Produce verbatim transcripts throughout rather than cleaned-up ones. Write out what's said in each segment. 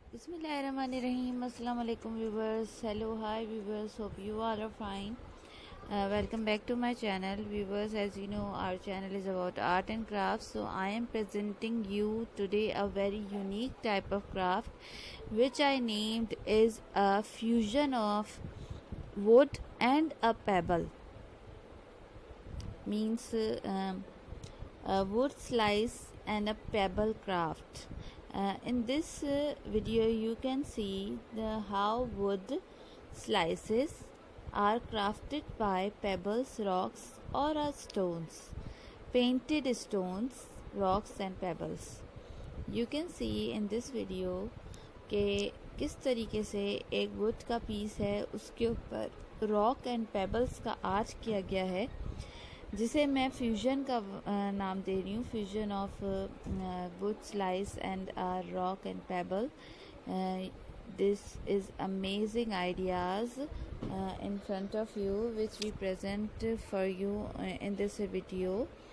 Bismillahirrahmanirrahim. Assalamu alaikum viewers. Hello, hi viewers. Hope you all are fine. Uh, welcome back to my channel viewers. As you know, our channel is about art and crafts, so I am presenting you today a very unique type of craft which I named is a fusion of wood and a pebble. Means uh, um, a wood slice and a pebble craft. Uh, in this uh, video you can see the how wood slices are crafted by pebbles, rocks or uh, stones, painted stones, rocks and pebbles. You can see in this video कि किस तरीके से एक would का piece है उसके ऊपर rock and pebbles का आर्ट किया गया है, जिसे मैं फ्यूजन का नाम दे रही हूँ, fusion of wood slice and rock and pebble. This is amazing ideas in front of you which we present for you in this video.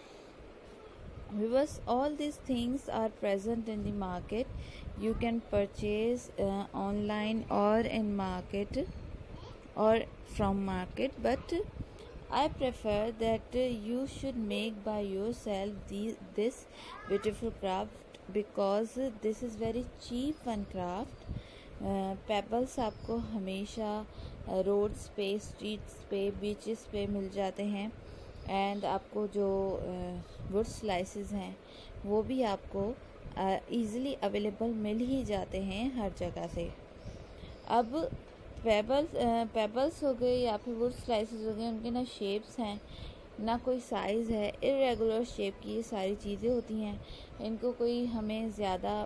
Because all these things are present in the market, you can purchase uh, online or in market or from market, but I prefer that you should make by yourself the, this beautiful craft because this is very cheap one craft. Pebbles uh, आपको हमेशा roads uh, पे, streets पे, beaches पे मिल जाते हैं and आपको जो वुड uh, स्लाइसेस हैं वो भी आपको इजीली uh, अवेलेबल मिल ही जाते हैं हर जगह से. अब पेबल्स पेबल्स हो गए या फिर वुड स्लाइसेस हो गए, उनके ना शेप्स हैं ना कोई साइज़ है, इरेगुलर शेप की ये सारी चीज़ें होती हैं. इनको कोई हमें ज़्यादा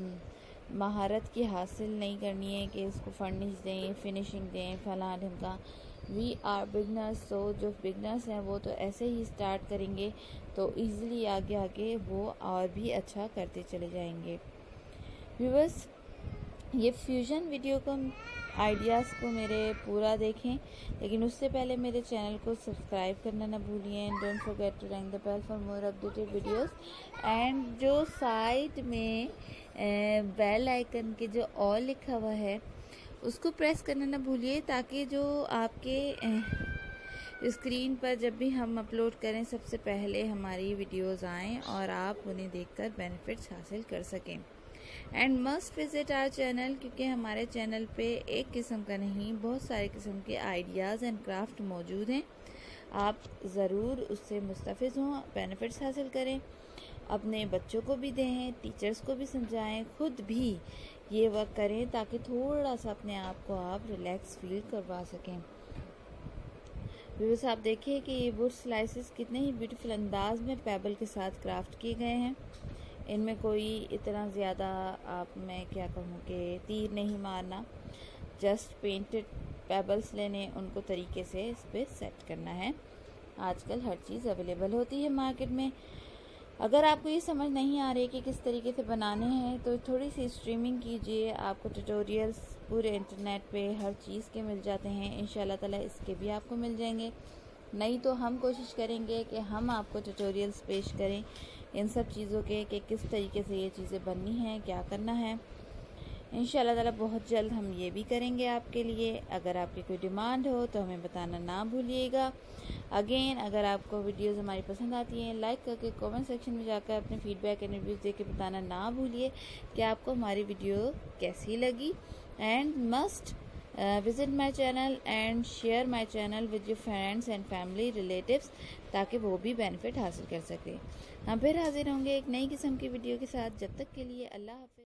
महारत की हासिल नहीं करनी है कि इसको फर्निश दें, फिनिशिंग दें, फला ढमका. वी आर बिगनर्स, सो जो बिगनर्स हैं वो तो ऐसे ही स्टार्ट करेंगे तो इजीली आगे आगे वो और भी अच्छा करते चले जाएंगे. व्यूअर्स, ये फ्यूजन वीडियो को आइडियाज़ को मेरे पूरा देखें, लेकिन उससे पहले मेरे चैनल को सब्सक्राइब करना ना भूलिए and don't forget to ring the bell for more updated videos. And जो साइड में बेल आइकन के जो ऑल लिखा हुआ है उसको प्रेस करना ना भूलिए, ताकि जो आपके स्क्रीन पर जब भी हम अपलोड करें सबसे पहले हमारी वीडियोस आएँ और आप उन्हें देखकर बेनिफिट्स हासिल कर सकें. And must visit our channel, क्योंकि हमारे चैनल पे एक किस्म का नहीं बहुत सारे किस्म के आइडियाज़ एंड क्राफ्ट मौजूद हैं. आप ज़रूर उससे मुस्तफ़िज़ हों, बेनिफिट्स हासिल करें, अपने बच्चों को भी दें, टीचर्स को भी समझाएं, खुद भी ये वर्क करें ताकि थोड़ा सा अपने आप को आप रिलैक्स फील करवा सकें. व्यूअर्स, आप देखिए कि ये वुड स्लाइसेस कितने ही ब्यूटीफुल अंदाज में पेबल के साथ क्राफ्ट किए गए हैं. इनमें कोई इतना ज़्यादा आप मैं क्या कहूँ कि तीर नहीं मारना, जस्ट पेंटेड पेबल्स लेने, उनको तरीके से इस पर सेट करना है. आजकल हर चीज़ अवेलेबल होती है मार्केट में. अगर आपको ये समझ नहीं आ रही कि किस तरीके से बनाने हैं तो थोड़ी सी स्ट्रीमिंग कीजिए, आपको ट्यूटोरियल्स पूरे इंटरनेट पे हर चीज़ के मिल जाते हैं. इंशाल्लाह ताला इसके भी आपको मिल जाएंगे. नहीं तो हम कोशिश करेंगे कि हम आपको ट्यूटोरियल्स पेश करें इन सब चीज़ों के कि किस तरीके से ये चीज़ें बननी हैं, क्या करना है. इंशाल्लाह ताला बहुत जल्द हम ये भी करेंगे आपके लिए. अगर आपकी कोई डिमांड हो तो हमें बताना ना भूलिएगा. अगेन, अगर आपको वीडियोस हमारी पसंद आती हैं, लाइक करके कमेंट सेक्शन में जाकर अपने फीडबैक एंड रिव्यूज़ दे के बताना ना भूलिए कि आपको हमारी वीडियो कैसी लगी. And must visit my channel and share my channel with your friends and family relatives, ताकि वो भी बेनिफिट हासिल कर सकें. हम फिर हाजिर होंगे एक नई किस्म की वीडियो के साथ. जब तक के लिए अल्लाह हाफ़िज़.